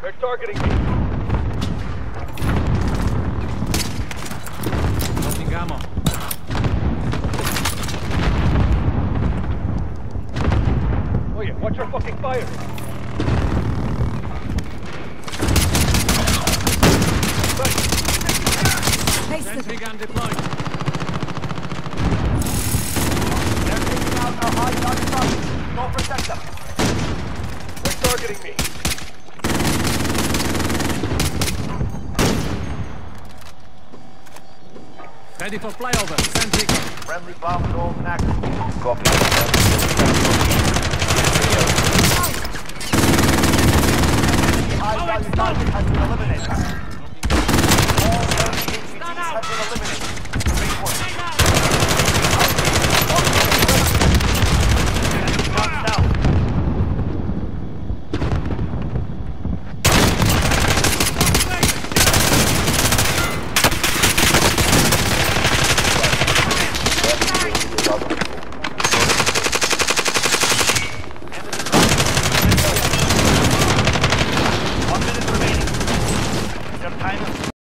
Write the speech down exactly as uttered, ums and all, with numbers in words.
They're targeting me. Loading ammo. Oh yeah, watch your fucking fire. Sentry gun deployed. They're taking out our high target targets. Go protect them. They're targeting me. Ready for flyover. Sentry gun. Friendly bomb drone active. Copy.